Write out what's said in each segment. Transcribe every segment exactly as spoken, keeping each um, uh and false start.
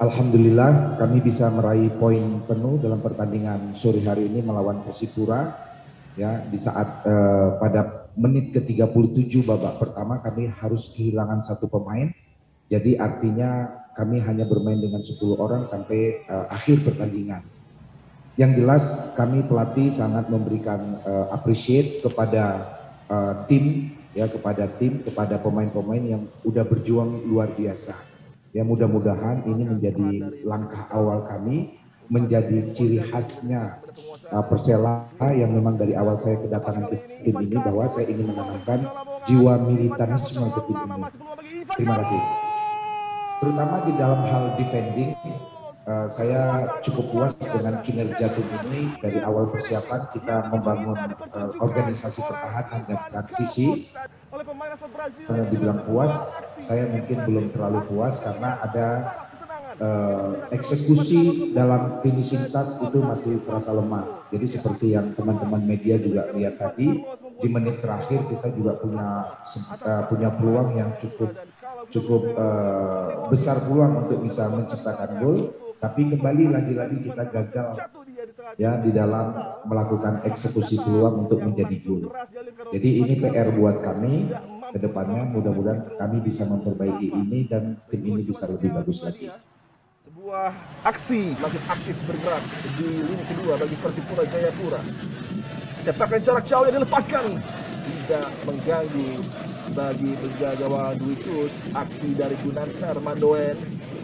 Alhamdulillah kami bisa meraih poin penuh dalam pertandingan sore hari ini melawan Persipura. Ya, di saat eh, pada menit ke tiga puluh tujuh babak pertama kami harus kehilangan satu pemain. Jadi artinya kami hanya bermain dengan sepuluh orang sampai eh, akhir pertandingan. Yang jelas kami pelatih sangat memberikan uh, appreciate kepada uh, tim, ya kepada tim, kepada pemain-pemain yang udah berjuang luar biasa. Ya mudah-mudahan ini menjadi langkah awal kami, menjadi ciri khasnya uh, Persela yang memang dari awal saya kedatangan ke tim ini bahwa saya ingin menanamkan jiwa militarisme ke tim ini. Terima kasih. Terutama di dalam hal defending, uh, saya cukup puas dengan kinerja tim ini. Dari awal persiapan kita membangun uh, organisasi pertahanan dan transisi. Karena dibilang puas, saya mungkin belum terlalu puas karena ada uh, eksekusi dalam finishing touch itu masih terasa lemah. Jadi seperti yang teman-teman media juga lihat tadi, di menit terakhir kita juga punya uh, punya peluang yang cukup cukup uh, besar peluang untuk bisa menciptakan gol, tapi kembali lagi-lagi kita gagal ya di dalam melakukan eksekusi peluang untuk menjadi gol. Jadi ini P R buat kami ke depannya, mudah-mudahan kami bisa memperbaiki ini dan tim ini bisa lebih bagus lagi. Sebuah aksi makin aktif bergerak di lini kedua bagi Persipura Jayapura. Sepakan jarak jauh yang dilepaskan tidak mengganggu bagi penjaga gawang Dwi Kus. Aksi dari Gunansar Mandoen.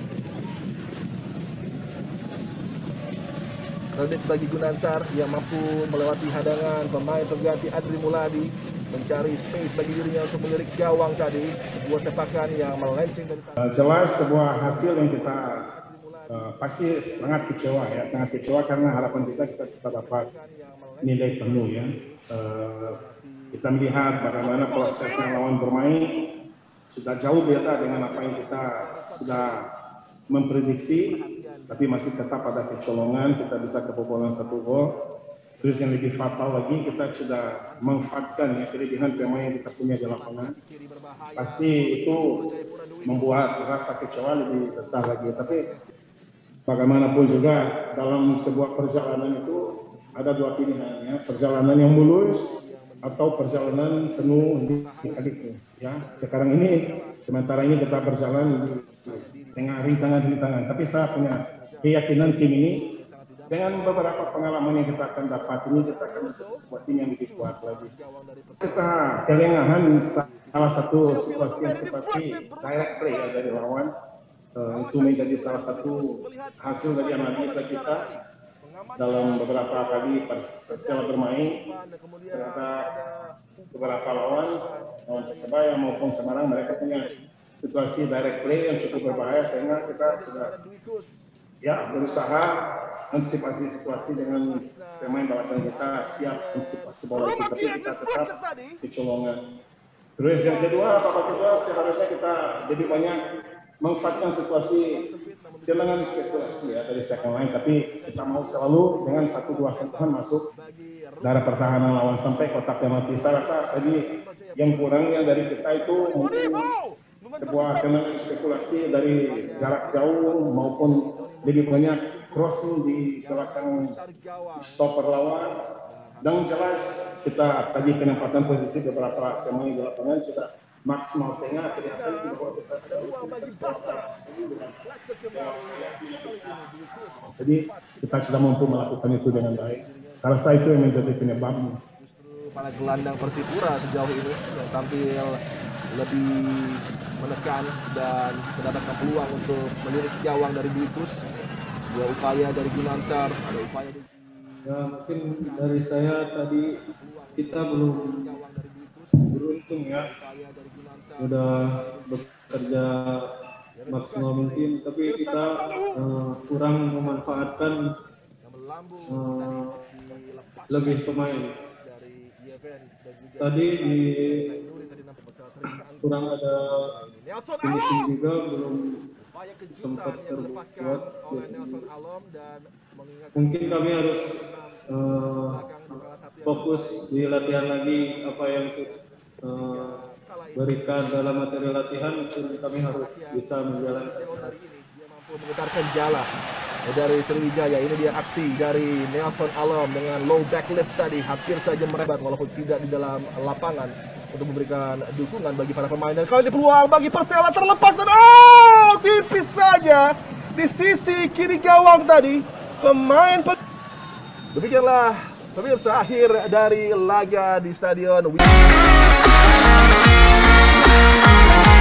Kredit bagi Gunansar yang mampu melewati hadangan pemain pengganti Adri Muladi, mencari space bagi dirinya untuk melirik gawang tadi. Sebuah sepakan yang melenceng dari uh, jelas sebuah hasil yang kita uh, pasti sangat kecewa ya, sangat kecewa karena harapan kita kita bisa dapat nilai penuh ya. Uh, kita melihat bagaimana prosesnya lawan bermain sudah jauh beda dengan apa yang kita sudah memprediksi, tapi masih tetap ada kecolongan, kita bisa kebobolan satu gol. Terus yang lebih fatal lagi, kita sudah memanfaatkan ya kelebihan pemain yang kita punya di lapangan. Pasti itu membuat rasa kecewa lebih besar lagi. Tapi bagaimanapun juga dalam sebuah perjalanan itu ada dua pilihan ya, perjalanan yang mulus atau perjalanan penuh lika-liku ya. Sekarang ini sementara ini kita berjalan di tengah rintangan-rintangan, tapi saya punya keyakinan tim ini dengan beberapa pengalaman yang kita akan dapat ini kita akan menjadi sebuah tim yang lebih kuat lagi. Kita kelengahan salah satu situasi yang seperti direct play ya dari lawan, uh, itu menjadi salah satu hasil dari analisa kita dalam beberapa kali Persela bermain. Ternyata beberapa lawan maupun Persebaya maupun Semarang mereka punya situasi direct play yang cukup berbahaya, sehingga kita sudah ya berusaha antisipasi situasi dengan pemain balapan kita, siap antisipasi bola itu, tapi kita tetap kecolongan. Terus yang kedua, babak kedua seharusnya kita lebih banyak memanfaatkan situasi jangan spekulasi ya dari second line, tapi kita mau selalu dengan satu dua sentuhan masuk dari pertahanan lawan sampai kotak penalti. Saya rasa tadi yang kurangnya dari kita itu mungkin sebuah jangan spekulasi dari jarak jauh maupun lebih banyak crossing di belakang stopper lawan. Dan jelas kita tadi penempatan posisi beberapa pemain di lapangan sudah maksimal, sehingga kelihatan bahwa kita jadi kita sudah mampu melakukan itu dengan baik. Saya rasa itu yang menjadi penyebabnya. Justru para gelandang Persipura sejauh ini yang tampil lebih menekan dan mendapatkan peluang untuk melirik gawang dari Dwi Kus. Dua upaya dari Gunansar, ada upaya dari... Ya, mungkin dari saya tadi kita belum beruntung ya, sudah bekerja maksimal mungkin, tapi kita uh, kurang memanfaatkan uh, lebih pemain. Tadi di kurang ada finishing juga, belum sempat terbuat. Mungkin kami harus uh, fokus di latihan lagi, apa yang uh, berikan dalam materi latihan, kami harus bisa menjalankan. Menggetarkan jala dari Sriwijaya. Ini dia aksi dari Nelson Alam dengan low back lift tadi, hampir saja merebat walaupun tidak di dalam lapangan untuk memberikan dukungan bagi para pemain. Dan kali ini peluang bagi Persela terlepas dan oh, tipis saja di sisi kiri gawang tadi pemain. Demikianlah pemirsa akhir dari laga di Stadion Wi